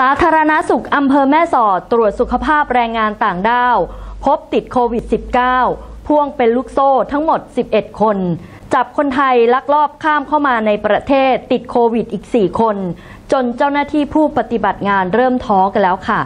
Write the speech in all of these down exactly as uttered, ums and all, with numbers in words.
สาธารณสุขอำเภอแม่สอดตรวจสุขภาพแรงงานต่างด้าวพบติดโควิด สิบเก้า พ่วงเป็นลูกโซ่ทั้งหมดสิบเอ็ดคนจับคนไทยลักลอบข้ามเข้ามาในประเทศติดโควิดอีกสี่คนจนเจ้าหน้าที่ผู้ปฏิบัติงานเริ่มท้อกันแล้วค่ะ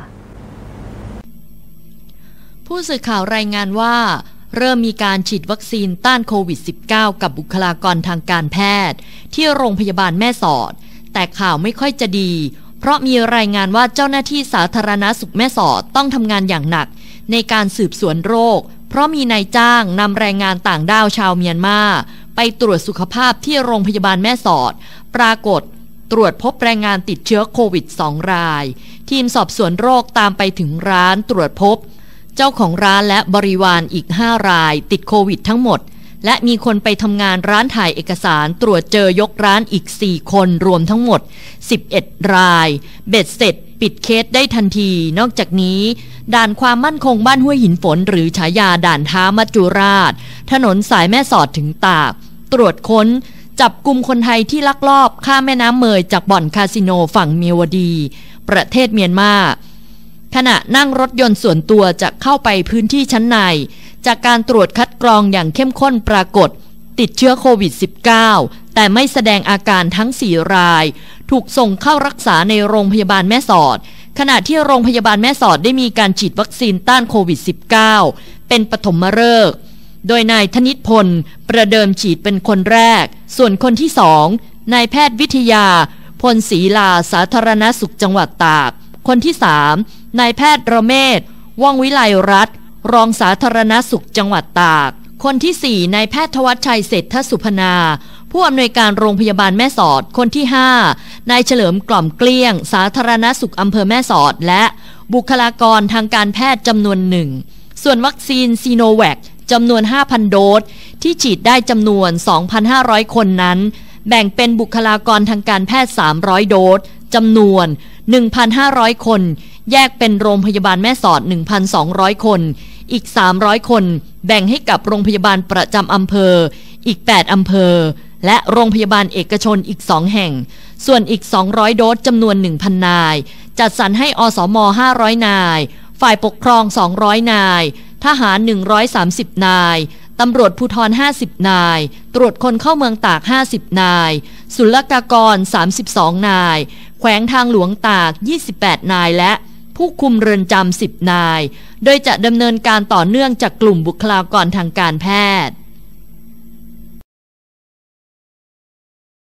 ผู้สื่อข่าวรายงานว่าเริ่มมีการฉีดวัคซีนต้านโควิด สิบเก้า กับบุคลากรทางการแพทย์ที่โรงพยาบาลแม่สอดแต่ข่าวไม่ค่อยจะดีเพราะมีรายงานว่าเจ้าหน้าที่สาธารณสุขแม่สอดต้องทำงานอย่างหนักในการสืบสวนโรคเพราะมีนายจ้างนำแรงงานต่างด้าวชาวเมียนมาไปตรวจสุขภาพที่โรงพยาบาลแม่สอดปรากฏตรวจพบแรงงานติดเชื้อโควิดสองรายทีมสอบสวนโรคตามไปถึงร้านตรวจพบเจ้าของร้านและบริวารอีกห้ารายติดโควิดทั้งหมดและมีคนไปทำงานร้านถ่ายเอกสารตรวจเจอยกร้านอีกสี่คนรวมทั้งหมดสิบเอ็ดรายเบ็ดเสร็จปิดเคสได้ทันทีนอกจากนี้ด่านความมั่นคงบ้านห้วยหินฝนหรือฉายาด่านท้ามัจจุราชถนนสายแม่สอดถึงตากตรวจค้นจับกลุ่มคนไทยที่ลักลอบข้ามแม่น้ำเมยจากบ่อนคาสิโนฝั่งเมียวดีประเทศเมียนมาขณะนั่งรถยนต์ส่วนตัวจะเข้าไปพื้นที่ชั้นในจากการตรวจคัดกรองอย่างเข้มข้นปรากฏติดเชื้อโควิด สิบเก้า แต่ไม่แสดงอาการทั้งสี่รายถูกส่งเข้ารักษาในโรงพยาบาลแม่สอดขณะที่โรงพยาบาลแม่สอดได้มีการฉีดวัคซีนต้านโควิด สิบเก้า เป็นปฐมฤกษ์โดยนายธนิตพลประเดิมฉีดเป็นคนแรกส่วนคนที่สองนายแพทย์วิทยาพลศรีลาสาธารณสุขจังหวัดตากคนที่สามนายแพทย์ระเมศว่องวิไลรัตน์รองสาธารณสุขจังหวัดตากคนที่สี่นายแพทย์ทวัชชัยเศรษฐสุพนาผู้อำนวยการโรงพยาบาลแม่สอดคนที่ห้านายเฉลิมกล่อมเกลี้ยงสาธารณสุขอำเภอแม่สอดและบุคลากรทางการแพทย์จำนวนหนึ่งส่วนวัคซีนซีโนแวคจำนวน ห้าพัน โดสที่ฉีดได้จำนวน สองพันห้าร้อย คนนั้นแบ่งเป็นบุคลากรทางการแพทย์สามร้อยโดสจำนวน หนึ่งพันห้าร้อย คนแยกเป็นโรงพยาบาลแม่สอด หนึ่งพันสองร้อย คนอีกสามร้อยคนแบ่งให้กับโรงพยาบาลประจำอำเภออีกแปดอำเภอและโรงพยาบาลเอกชนอีกสองแห่งส่วนอีกสองร้อยโดสจำนวน หนึ่งพัน นายจัดสรรให้อสมห้าร้อยนายฝ่ายปกครองสองร้อยนายทหารหนึ่งร้อยสามสิบนายตำรวจภูธรห้าสิบนายตรวจคนเข้าเมืองตากห้าสิบนายศุลกากรสามสิบสองนายแขวงทางหลวงตากยี่สิบแปดนายและผู้คุมเรือนจำสิบนายโดยจะดำเนินการต่อเนื่องจากกลุ่มบุคลากรทางการแพทย์